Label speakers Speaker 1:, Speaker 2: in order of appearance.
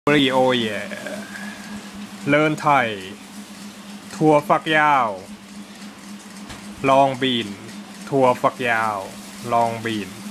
Speaker 1: รีโอเย่เลินไทยถั่วฝักยาวลองบีนถั่วฝักยาวลองบีน